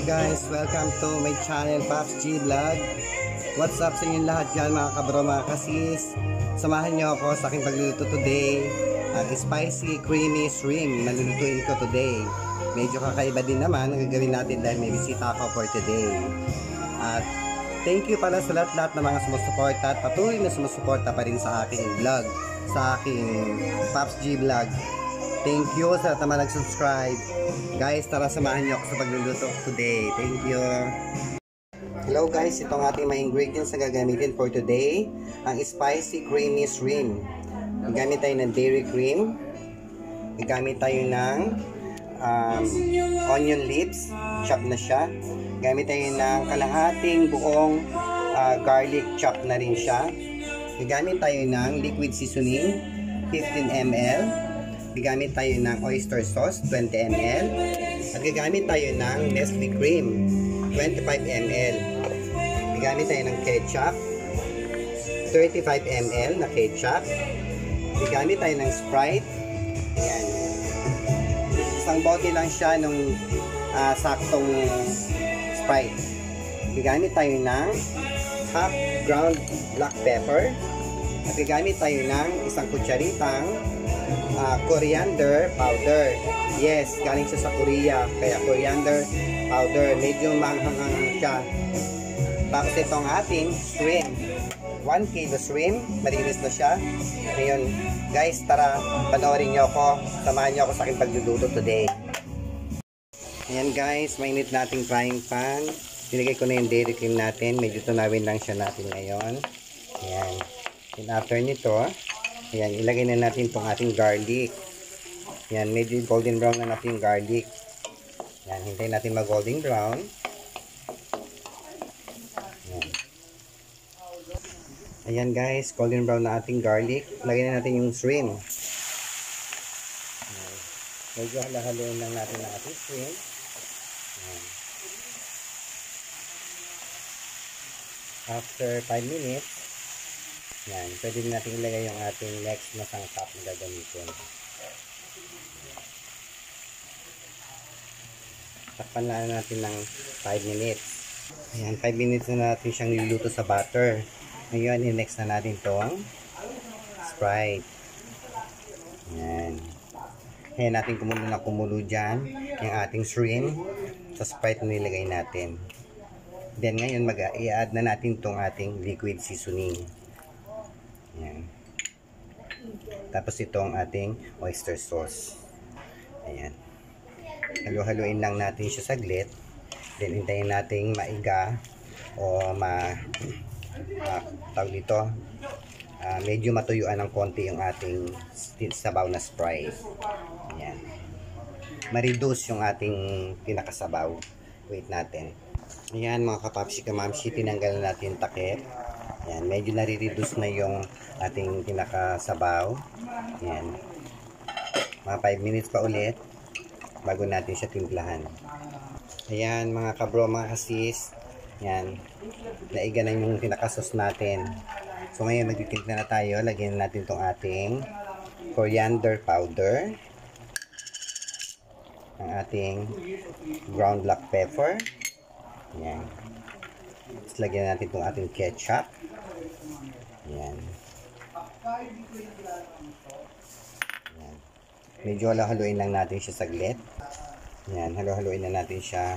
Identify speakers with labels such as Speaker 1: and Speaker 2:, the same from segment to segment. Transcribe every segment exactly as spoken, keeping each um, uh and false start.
Speaker 1: guys, welcome to my channel, Pops G Vlog. What's up sa inyo lahat dyan mga kabro, mga kasis. Samahan nyo ako sa aking pagluluto today. At uh, spicy creamy shrimp na lulutuin ko today. Medyo kakaiba din naman ang gagawin natin dahil may bisita ako for today. At thank you pala sa lahat-lahat ng mga sumusuporta at patuloy na sumusuporta pa rin sa aking vlog, sa aking Pops G Vlog. Thank you sa lahat naman nag-subscribe. Guys, tara samahan nyo ako sa pagluluto today. Thank you. Hello guys, itong ating mga ingredients na gagamitin for today. Ang spicy creamy shrimp. Gagamit tayo ng dairy cream. Gagamit tayo ng um, onion leaves. Chop na siya. Gagamit tayo ng kalahating buong uh, garlic. Chop na rin siya. Gagamit tayo ng liquid seasoning fifteen milliliters. Gagamit tayo ng oyster sauce twenty milliliters at gagamit tayo ng Nestle cream twenty-five milliliters. Gagamit tayo ng ketchup thirty-five milliliters na ketchup. Gagamit tayo ng Sprite. Ayan. Isang bote lang siya nung uh, saktong Sprite. Gagamit tayo ng half ground black pepper at gagamit tayo ng isang kutsaritang Uh, coriander powder. Yes, galing siya sa Korea. Kaya coriander powder. Medyo manghang-hanghang siya. Tapos itong ating shrimp. one kilo shrimp. Malinis na siya. Ngayon, guys, tara, panoorin nyo ako. Samahan nyo ako sa aking pagluluto today. Ayan guys, mainit nating frying pan. Nilagay ko na yung dairy cream natin. Medyo tunawin lang siya natin ngayon. Ayan. And after nito, ayan, ilagay na natin itong ating garlic. Ayan, medyo golden brown na natin yung garlic. Ayan, hintayin natin mag golden brown. Ayan. Ayan guys, golden brown na ating garlic. Lagay na natin yung shrimp. Ayan. Medyo halahaluin lang natin ang ating shrimp. Ayan. After five minutes, yan, pwede natin ilagay yung ating next na sangkap na gagamitin. Takpan lang natin ng five minutes. Ayan, five minutes na natin siyang niluluto sa butter. Ngayon, i-next na natin itong Sprite. Ayan. Ayan natin kumulo na kumulo dyan yung ating shrimp sa Sprite na nilagay natin. Then, ngayon, mag-i-add na natin itong ating liquid seasoning. Ayan. Tapos itong ating oyster sauce. Ayan. Halu-haluin lang natin siya saglit. Then hintayin natin maiga o ma uh, tawag dito. Uh, medyo matuyuan ng konti yung ating sabaw na Sprite. Ayan. Ma-reduce yung ating pinakasabaw. Wait natin. Ayan mga kapapsi kamamsi, tinanggal natin takip. Ayan, medyo nare-reduce na yung ating pinakasabaw. Ayan. Mga five minutes pa ulit bago natin siya timplahan. Ayan, mga kabro, mga kasis. Ayan. Naiga na yung pinakasos natin. So, ngayon magtitimpla na tayo. Lagyan natin itong ating coriander powder. Ang ating ground black pepper. Ayan. Tapos lagyan natin itong ating ketchup. Ayan. Ayan. Medyo halo-haluin lang natin siya saglit. Ayan, halo-haluin na natin siya.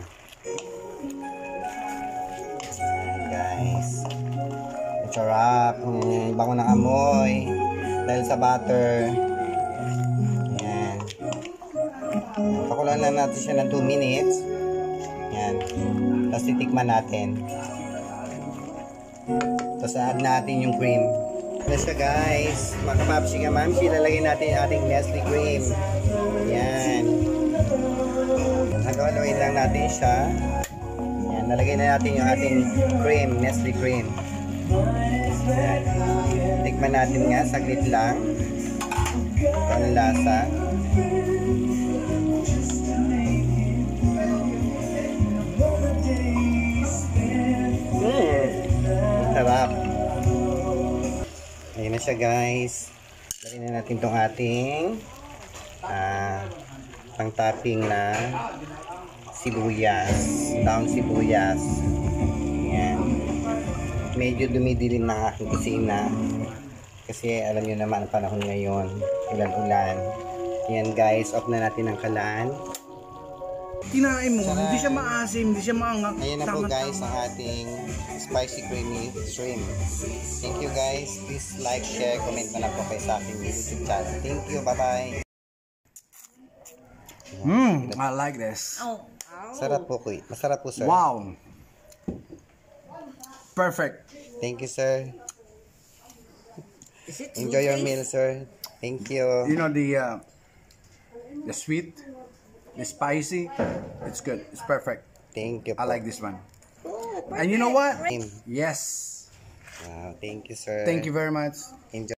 Speaker 1: Ayan, guys. Ang sarap. Mm, bango ng amoy. Dahil sa butter. Ayan. Ayan. Pakulaan lang natin siya ng two minutes. Ayan. Tapos titikman natin. Tapos add natin yung cream. Ano siya guys? Mga kapapsi ka mamsi, lalagay natin yung ating Nestle cream. Ayan. Halo-haloin lang natin siya. Ayan. Nalagay na natin yung ating cream, Nestle cream. Ayan. Tikman natin nga, saglit lang. Ito ang lasa. Sarap. Ayan na siya guys. Lagyan na natin itong ating uh, pang topping na sibuyas. Daon sibuyas. Yan. Medyo dumidilim na aking kusina. Kasi alam nyo naman ang panahon ngayon. Ulan-ulan. Yan guys, off na natin ang kalan.
Speaker 2: Kinain mo,
Speaker 1: Sarap.
Speaker 2: hindi siya maasim, hindi siya maangang.
Speaker 1: Ayan na po
Speaker 2: Tama-tama.
Speaker 1: guys ang ating spicy creamy shrimp. Thank you guys. Please like, share, comment na lang po kayo sa aking YouTube channel. Thank you. Bye-bye.
Speaker 2: Mm, I like this.
Speaker 3: Oh.
Speaker 1: Sarap po, kuy. Masarap po, sir.
Speaker 2: Wow. Perfect.
Speaker 1: Thank you, sir.
Speaker 3: Is it
Speaker 1: Enjoy your
Speaker 3: toothpaste?
Speaker 1: meal, sir. Thank you.
Speaker 2: You know the uh, the sweet, the spicy. It's good. It's perfect.
Speaker 1: Thank you
Speaker 2: I
Speaker 1: po.
Speaker 2: like this one.
Speaker 3: Oh,
Speaker 2: And you know what?
Speaker 1: Wow,
Speaker 2: Yes.
Speaker 1: thank you, sir.
Speaker 2: Thank you very much.
Speaker 1: Enjoy.